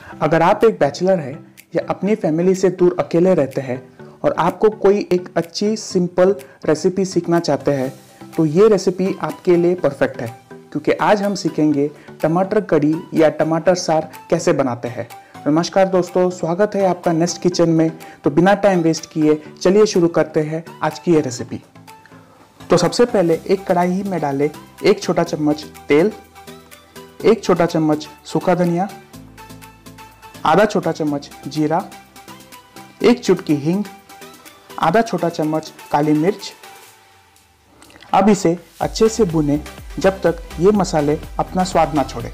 अगर आप एक बैचलर हैं या अपनी फैमिली से दूर अकेले रहते हैं और आपको कोई एक अच्छी सिंपल रेसिपी सीखना चाहते हैं तो ये रेसिपी आपके लिए परफेक्ट है, क्योंकि आज हम सीखेंगे टमाटर कड़ी या टमाटर सार कैसे बनाते हैं। नमस्कार दोस्तों, स्वागत है आपका नेस्ट किचन में। तो बिना टाइम वेस्ट किए चलिए शुरू करते हैं आज की ये रेसिपी। तो सबसे पहले एक कढ़ाई में डालें 1 छोटा चम्मच तेल, 1 छोटा चम्मच सूखा धनिया, आधा छोटा चम्मच जीरा, 1 चुटकी हींग, आधा छोटा चम्मच काली मिर्च। अब इसे अच्छे से भुनें जब तक ये मसाले अपना स्वाद ना छोड़े।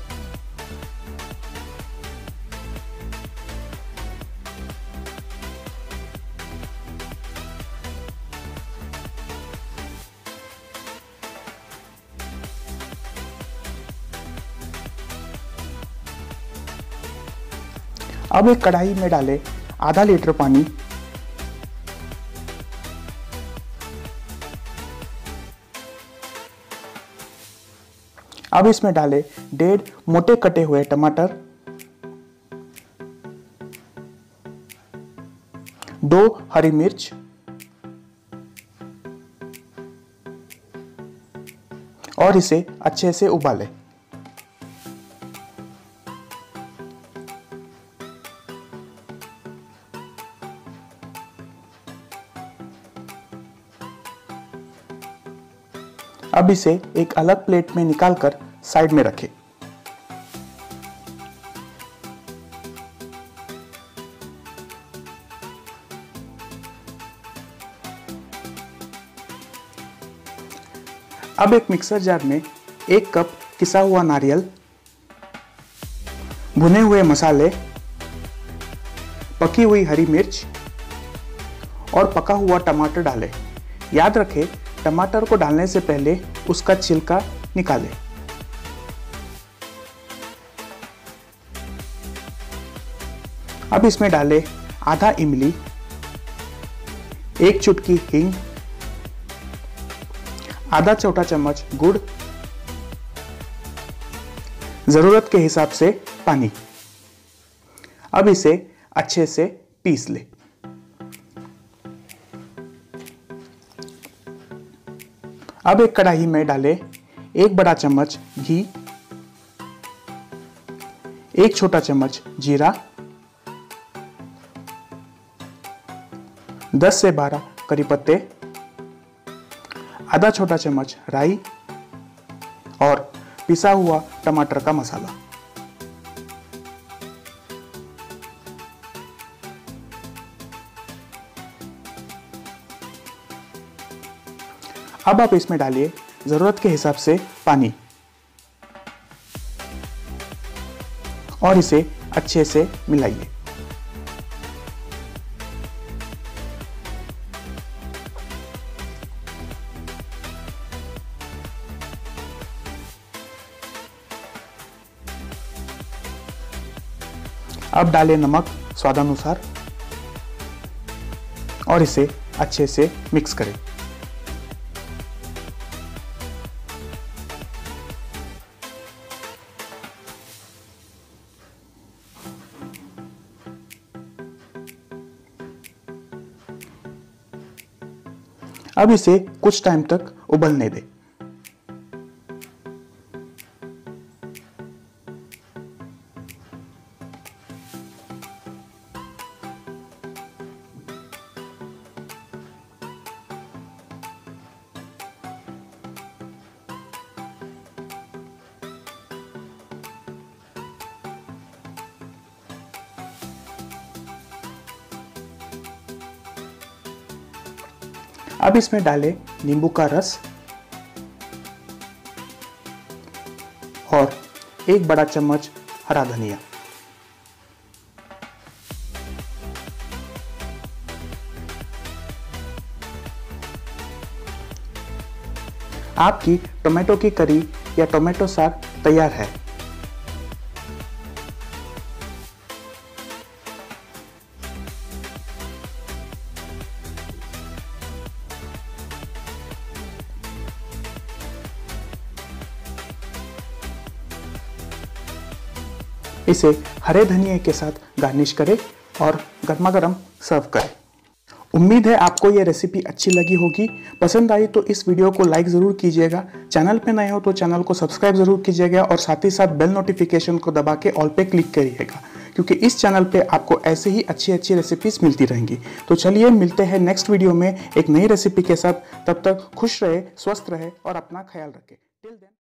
अब एक कढ़ाई में डालें आधा लीटर पानी, अब इसमें डालें 1.5 मोटे कटे हुए टमाटर, 2 हरी मिर्च और इसे अच्छे से उबालें। अब इसे एक अलग प्लेट में निकालकर साइड में रखें। अब एक मिक्सर जार में 1 कप पिसा हुआ नारियल, भुने हुए मसाले, पकी हुई हरी मिर्च और पका हुआ टमाटर डालें। याद रखें, टमाटर को डालने से पहले उसका छिलका निकालें। अब इसमें डालें आधा इमली, 1 चुटकी हींग, आधा छोटा चम्मच गुड़, जरूरत के हिसाब से पानी। अब इसे अच्छे से पीस लें। अब एक कढ़ाई में डालें 1 बड़ा चम्मच घी, 1 छोटा चम्मच जीरा, 10 से 12 करी पत्ते, आधा छोटा चम्मच राई और पिसा हुआ टमाटर का मसाला। अब आप इसमें डालिए जरूरत के हिसाब से पानी और इसे अच्छे से मिलाइए। अब डालें नमक स्वादानुसार और इसे अच्छे से मिक्स करें। अब इसे कुछ टाइम तक उबलने दें। अब इसमें डालें नींबू का रस और 1 बड़ा चम्मच हरा धनिया। आपकी टोमेटो की करी या टोमेटो साग तैयार है। इसे हरे धनिए के साथ गार्निश करें और गर्मा गर्म सर्व करें। उम्मीद है आपको ये रेसिपी अच्छी लगी होगी। पसंद आई तो इस वीडियो को लाइक ज़रूर कीजिएगा। चैनल पे नए हो तो चैनल को सब्सक्राइब ज़रूर कीजिएगा और साथ ही साथ बेल नोटिफिकेशन को दबा के ऑल पे क्लिक करिएगा, क्योंकि इस चैनल पे आपको ऐसे ही अच्छी अच्छी रेसिपीज़ मिलती रहेंगी। तो चलिए मिलते हैं नेक्स्ट वीडियो में एक नई रेसिपी के साथ। तब तक खुश रहे, स्वस्थ रहे और अपना ख्याल रखें। Till then.